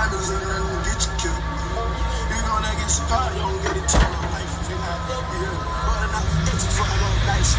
diamonds and run and get you killed. You gonna get spot, you don't get it till my life. But enough bitch before I go dice.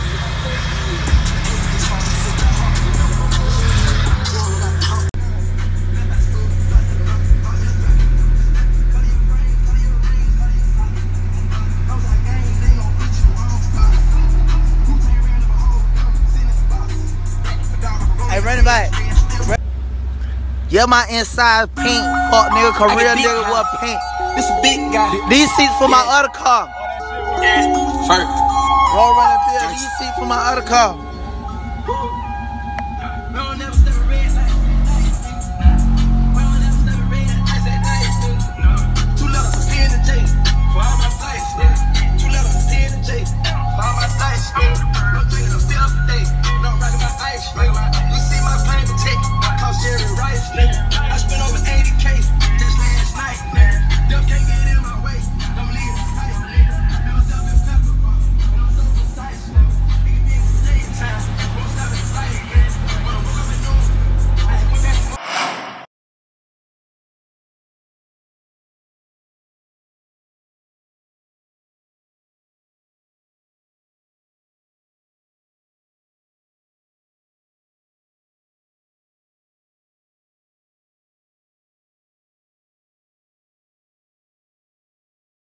Hey, run it back. Yeah, my inside pink. Fuck nigga, career nigga was pink. This a big guy. These seats for my other car. First. Roll running bill. These seats for my other car.